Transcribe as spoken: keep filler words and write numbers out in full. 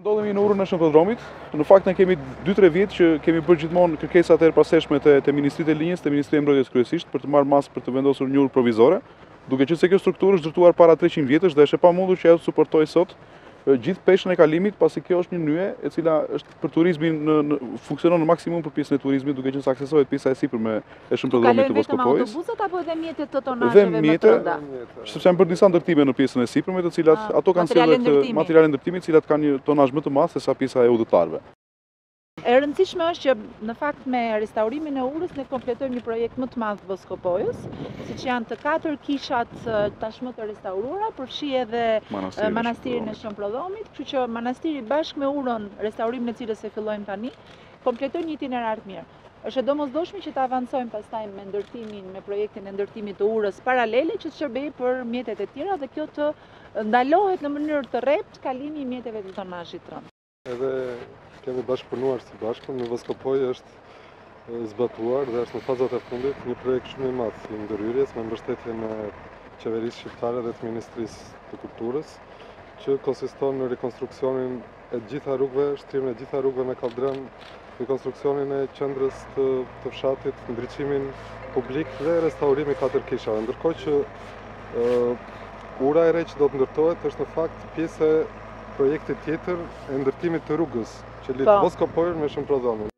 Ndodhemi në urën e shëmpëdromit. Në fakt ne kemi dy tre vjet që kemi bërë gjithmonë kërkesa të erëpasteshme te, te Ministritë e Linjës, te Ministria e Mbrojtjes kryesisht për të marrë masë për të vendosur një urë provizore, duke qenë se kjo strukturë është ndërtuar para treqind vjetësh dhe është e pamundur që ajo të suportojë sot gjithë peshën e kalimit, pasi kjo është një nyje e cila është për turizmin në, në funksionon në maksimum për pjesën e turizmit, duke qenë se aksesohet pjesa e sipërme e shëmpëdromit të Voskopojës. Kalojnë vetëm autobuset apo edhe mjetet të tonazheve më të rënda? Sepse janë bërë disa ndërtime në pjesën e sipërme, të cilat ato kanë sjellë materiale ndërtimi, të cilat kanë një tonazh më të madh se sa pjesa e udhëtarëve. E rëndësishme është që në fakt me restaurimin e urës ne kompletojmë një projekt më të madh të Voskopojës, siç janë të katër kishat tashmë të restauruara, përfshi edhe manastirin e Shëmprodhomit, kështu që manastiri bashkë me urën, restaurimin e cilës e fillojmë tani, kompletojnë një itinerar të mirë. Është e domosdoshme që të avancojmë pastaj me ndërtimin, me projektin e ndërtimit të urës paralele që të shërbejë për mjetet e tjera dhe kjo të ndalohet në mënyrë të rrept kalimi i mjeteve të tonazhit të rënd. Edhe kemi bashkëpunuar së bashku, në Voskopojë është zbatuar dhe është në fazat e fundit një projekt shumë i madh i ndërhyrjes me mbështetjen e qeverisë shqiptare dhe të Ministrisë të Kulturës, që konsiston në rekonstruksionin e gjitha rrugëve, shtrimin e gjitha rrugëve me kaldrën, rekonstruksionin e qendrës të, të fshatit, ndriçimin publik dhe restaurimi katër kishave. Ndërkohë që uh, ura e re që do të ndërtohet është në fakt pjesë e projektit tjetër e ndërtimit të rrugës që lidh Voskopojën me Shëmprodhomin.